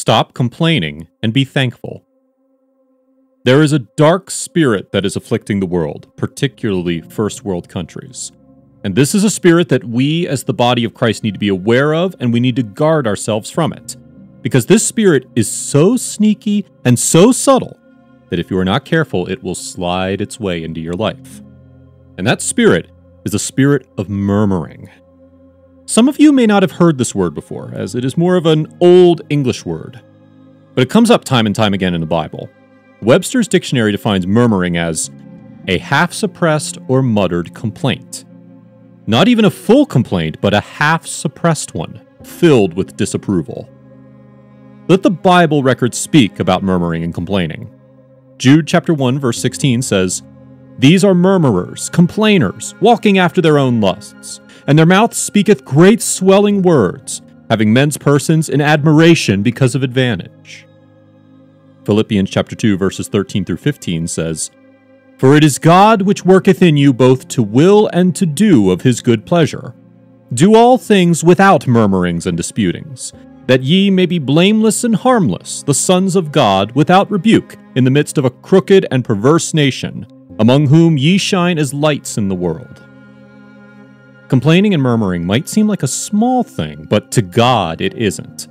Stop complaining and be thankful. There is a dark spirit that is afflicting the world, particularly first world countries. And this is a spirit that we as the body of Christ need to be aware of, and we need to guard ourselves from it. Because this spirit is so sneaky and so subtle that if you are not careful, it will slide its way into your life. And that spirit is the spirit of murmuring. Some of you may not have heard this word before, as it is more of an old English word. But it comes up time and time again in the Bible. Webster's dictionary defines murmuring as a half-suppressed or muttered complaint. Not even a full complaint, but a half-suppressed one, filled with disapproval. Let the Bible records speak about murmuring and complaining. Jude chapter 1 verse 16 says, "These are murmurers, complainers, walking after their own lusts, and their mouth speaketh great swelling words, having men's persons in admiration because of advantage." Philippians chapter 2 verses 13 through 15 says, "For it is God which worketh in you both to will and to do of his good pleasure. Do all things without murmurings and disputings, that ye may be blameless and harmless, the sons of God, without rebuke, in the midst of a crooked and perverse nation, among whom ye shine as lights in the world." Complaining and murmuring might seem like a small thing, but to God it isn't.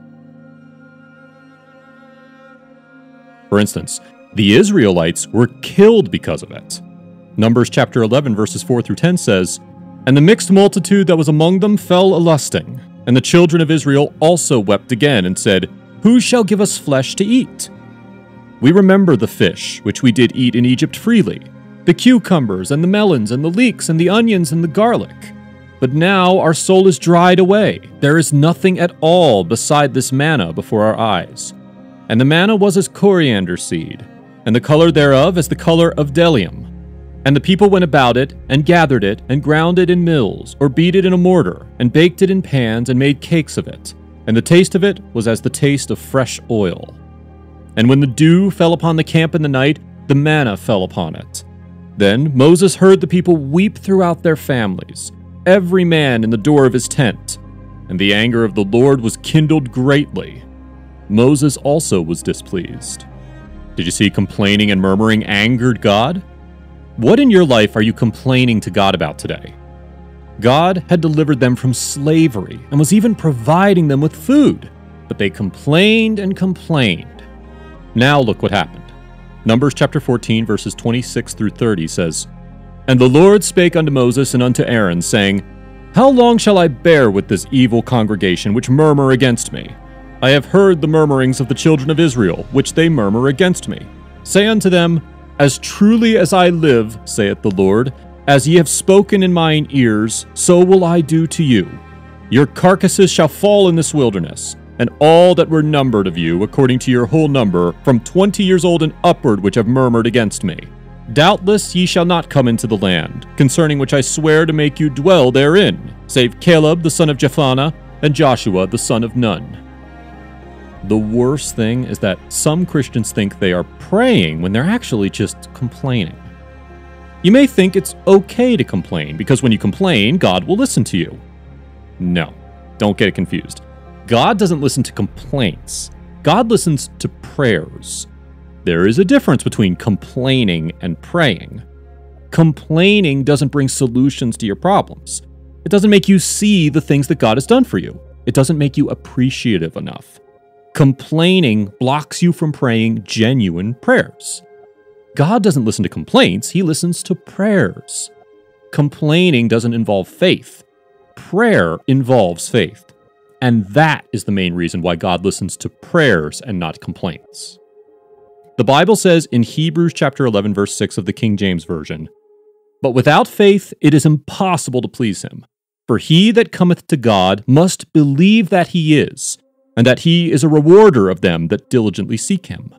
For instance, the Israelites were killed because of it. Numbers chapter 11 verses 4 through 10 says, "And the mixed multitude that was among them fell a-lusting, and the children of Israel also wept again, and said, Who shall give us flesh to eat? We remember the fish, which we did eat in Egypt freely, the cucumbers, and the melons, and the leeks, and the onions, and the garlic. But now our soul is dried away. There is nothing at all beside this manna before our eyes. And the manna was as coriander seed, and the color thereof as the color of bdellium. And the people went about it, and gathered it, and ground it in mills, or beat it in a mortar, and baked it in pans, and made cakes of it. And the taste of it was as the taste of fresh oil. And when the dew fell upon the camp in the night, the manna fell upon it. Then Moses heard the people weep throughout their families, every man in the door of his tent. And the anger of the Lord was kindled greatly. Moses also was displeased." Did you see complaining and murmuring angered God? What in your life are you complaining to God about today? God had delivered them from slavery and was even providing them with food, but they complained and complained. Now look what happened. Numbers chapter 14 verses 26 through 30 says, "And the Lord spake unto Moses and unto Aaron, saying, How long shall I bear with this evil congregation which murmur against me? I have heard the murmurings of the children of Israel, which they murmur against me. Say unto them, As truly as I live, saith the Lord, as ye have spoken in mine ears, so will I do to you. Your carcasses shall fall in this wilderness, and all that were numbered of you, according to your whole number, from 20 years old and upward, which have murmured against me. Doubtless ye shall not come into the land, concerning which I swear to make you dwell therein, save Caleb the son of Jephunneh, and Joshua the son of Nun." The worst thing is that some Christians think they are praying when they're actually just complaining. You may think it's okay to complain, because when you complain, God will listen to you. No, don't get it confused. God doesn't listen to complaints. God listens to prayers. There is a difference between complaining and praying. Complaining doesn't bring solutions to your problems. It doesn't make you see the things that God has done for you. It doesn't make you appreciative enough. Complaining blocks you from praying genuine prayers. God doesn't listen to complaints, he listens to prayers. Complaining doesn't involve faith. Prayer involves faith. And that is the main reason why God listens to prayers and not complaints. The Bible says in Hebrews chapter 11 verse 6 of the King James Version, "But without faith it is impossible to please him. For he that cometh to God must believe that he is, and that he is a rewarder of them that diligently seek him."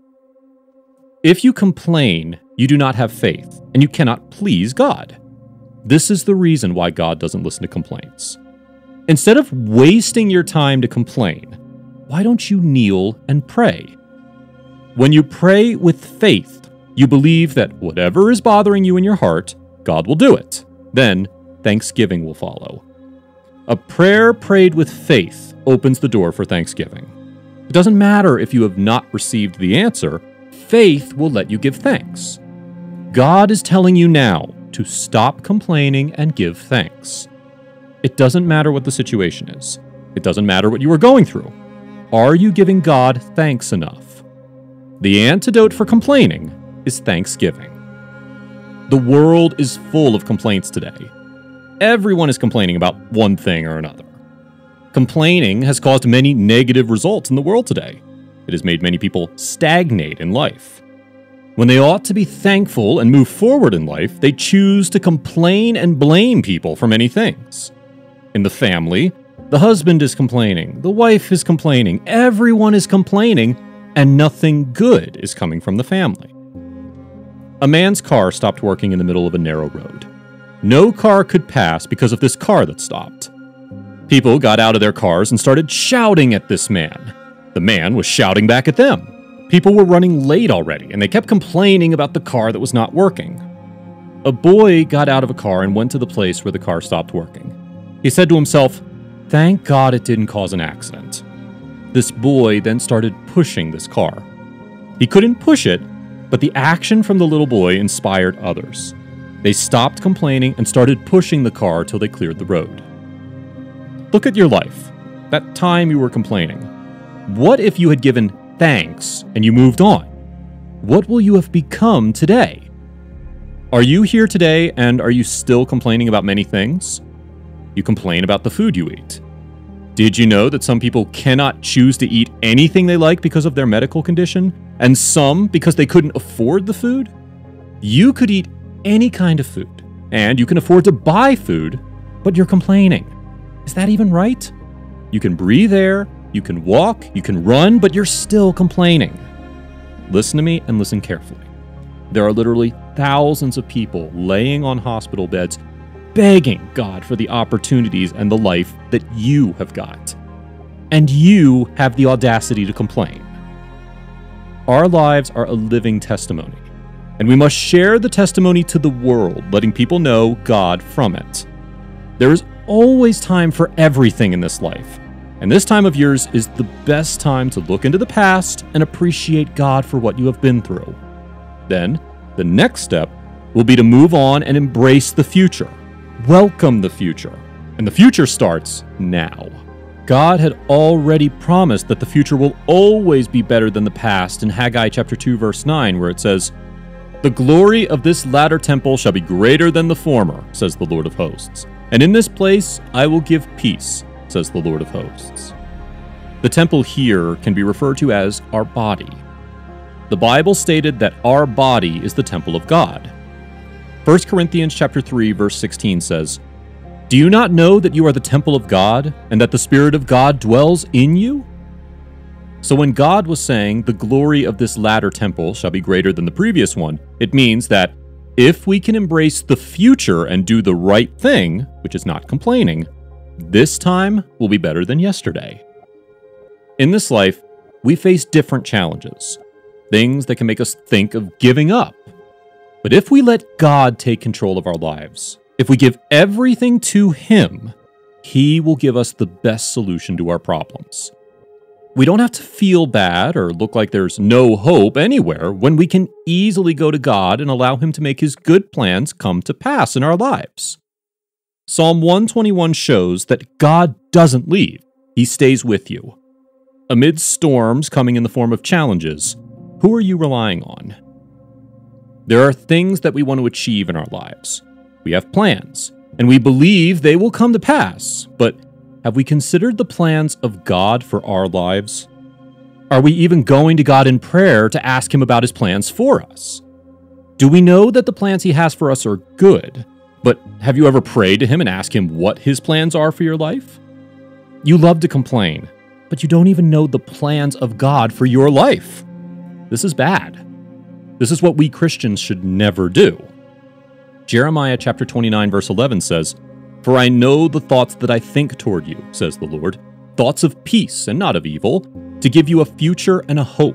If you complain, you do not have faith, and you cannot please God. This is the reason why God doesn't listen to complaints. Instead of wasting your time to complain, why don't you kneel and pray? When you pray with faith, you believe that whatever is bothering you in your heart, God will do it. Then, thanksgiving will follow. A prayer prayed with faith opens the door for thanksgiving. It doesn't matter if you have not received the answer, faith will let you give thanks. God is telling you now to stop complaining and give thanks. It doesn't matter what the situation is. It doesn't matter what you are going through. Are you giving God thanks enough? The antidote for complaining is thanksgiving. The world is full of complaints today. Everyone is complaining about one thing or another. Complaining has caused many negative results in the world today. It has made many people stagnate in life. When they ought to be thankful and move forward in life, they choose to complain and blame people for many things. In the family, the husband is complaining, the wife is complaining, everyone is complaining, and nothing good is coming from the family. A man's car stopped working in the middle of a narrow road. No car could pass because of this car that stopped. People got out of their cars and started shouting at this man. The man was shouting back at them. People were running late already, and they kept complaining about the car that was not working. A boy got out of a car and went to the place where the car stopped working. He said to himself, "Thank God it didn't cause an accident." This boy then started pushing this car. He couldn't push it, but the action from the little boy inspired others. They stopped complaining and started pushing the car till they cleared the road. Look at your life. That time you were complaining. What if you had given thanks and you moved on? What will you have become today? Are you here today and are you still complaining about many things? You complain about the food you eat. Did you know that some people cannot choose to eat anything they like because of their medical condition, and some because they couldn't afford the food? You could eat any kind of food, and you can afford to buy food, but you're complaining. Is that even right? You can breathe air, you can walk, you can run, but you're still complaining. Listen to me and listen carefully. There are literally thousands of people laying on hospital beds begging God for the opportunities and the life that you have got. And you have the audacity to complain. Our lives are a living testimony, and we must share the testimony to the world, letting people know God from it. There is always time for everything in this life, and this time of yours is the best time to look into the past and appreciate God for what you have been through. Then, the next step will be to move on and embrace the future. Welcome the future, and the future starts now. God had already promised that the future will always be better than the past in Haggai chapter 2 verse 9, where it says, "The glory of this latter temple shall be greater than the former, says the Lord of hosts. And in this place I will give peace, says the Lord of hosts." The temple here can be referred to as our body. The Bible stated that our body is the temple of God. 1 Corinthians chapter 3 verse 16 says, "Do you not know that you are the temple of God, and that the Spirit of God dwells in you?" So when God was saying, "The glory of this latter temple shall be greater than the previous one," it means that if we can embrace the future and do the right thing, which is not complaining, this time will be better than yesterday. In this life, we face different challenges, things that can make us think of giving up. But if we let God take control of our lives, if we give everything to Him, He will give us the best solution to our problems. We don't have to feel bad or look like there's no hope anywhere when we can easily go to God and allow Him to make His good plans come to pass in our lives. Psalm 121 shows that God doesn't leave, He stays with you. Amid storms coming in the form of challenges, who are you relying on? There are things that we want to achieve in our lives. We have plans, and we believe they will come to pass, but have we considered the plans of God for our lives? Are we even going to God in prayer to ask Him about His plans for us? Do we know that the plans He has for us are good, but have you ever prayed to Him and asked Him what His plans are for your life? You love to complain, but you don't even know the plans of God for your life. This is bad. This is what we Christians should never do. Jeremiah chapter 29 verse 11 says, "For I know the thoughts that I think toward you, says the Lord, thoughts of peace and not of evil, to give you a future and a hope."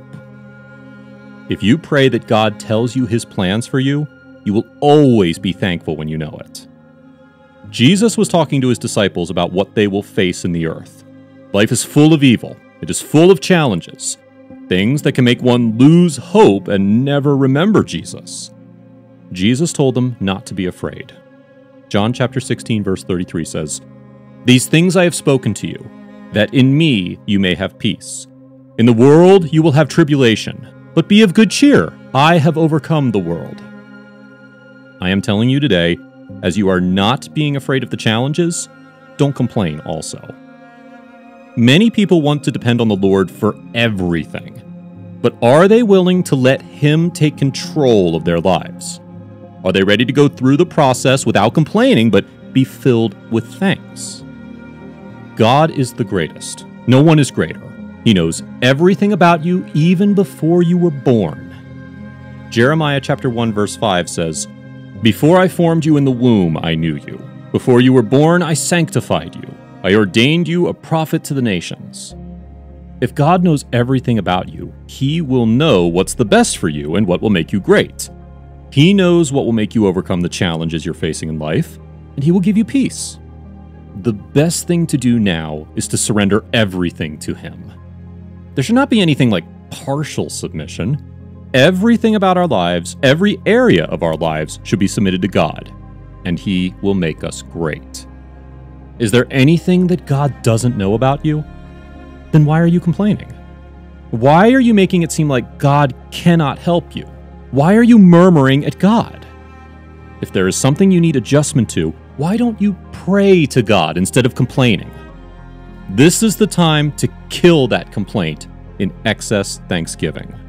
If you pray that God tells you His plans for you, you will always be thankful when you know it. Jesus was talking to His disciples about what they will face in the earth. Life is full of evil, It is full of challenges, things that can make one lose hope and never remember Jesus. Jesus told them not to be afraid. John chapter 16, verse 33 says, "These things I have spoken to you, that in me you may have peace. In the world you will have tribulation, but be of good cheer. I have overcome the world." I am telling you today, as you are not being afraid of the challenges, don't complain also. Many people want to depend on the Lord for everything, but are they willing to let Him take control of their lives? Are they ready to go through the process without complaining, but be filled with thanks? God is the greatest. No one is greater. He knows everything about you even before you were born. Jeremiah chapter 1 verse 5 says, "Before I formed you in the womb, I knew you. Before you were born, I sanctified you. I ordained you a prophet to the nations." If God knows everything about you, He will know what's the best for you and what will make you great. He knows what will make you overcome the challenges you're facing in life, and He will give you peace. The best thing to do now is to surrender everything to Him. There should not be anything like partial submission. Everything about our lives, every area of our lives should be submitted to God, and He will make us great. Is there anything that God doesn't know about you? Then why are you complaining? Why are you making it seem like God cannot help you? Why are you murmuring at God? If there is something you need adjustment to, why don't you pray to God instead of complaining? This is the time to kill that complaint in excess thanksgiving.